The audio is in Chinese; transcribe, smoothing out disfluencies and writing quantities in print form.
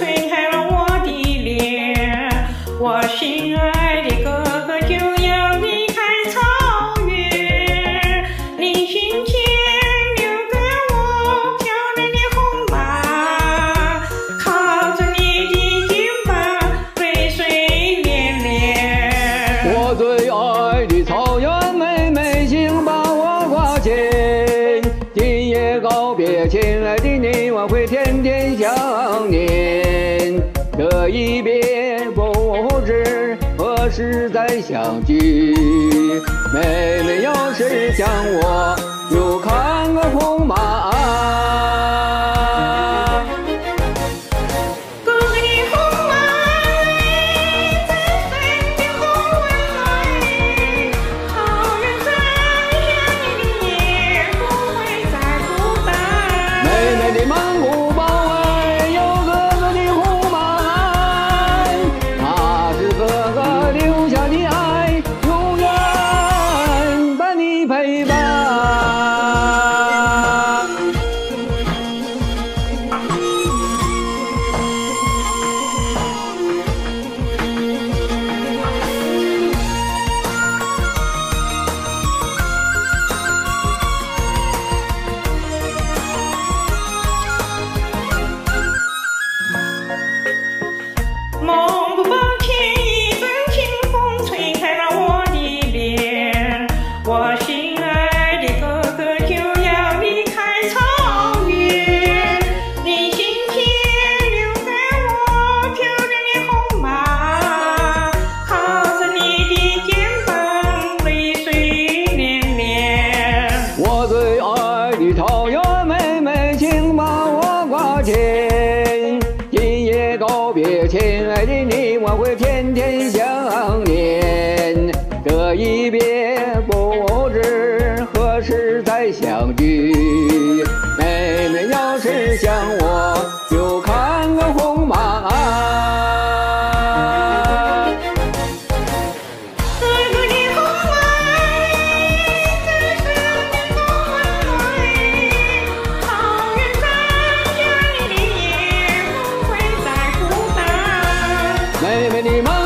吹开了我的脸，我心爱的哥哥就要离开草原，临行前留给我漂亮的红马，靠着你的肩膀，泪水涟涟。 我最爱的草原妹妹，请把我挂牵。今夜告别，亲爱的你，我会天天想念。这一别不知何时再相聚。妹妹要是想我，就看个红马。蒙古包围有哥哥的红马鞍，那是哥哥留下的爱，永远伴你陪伴。 蒙古包前一阵清风吹开了我的脸，我心爱的哥哥就要离开草原，临行前留给我漂亮的红马，靠着你的肩膀，泪水涟涟。 我最爱的草原妹妹，请把我挂牵。今夜告别，亲爱的你，我会天天想念。这一别不知何时再相聚。妹妹要是想我，就看个红马鞍。 哥哥的红马在山间多欢快，草原上想你的夜不会再孤单。 妹妹的马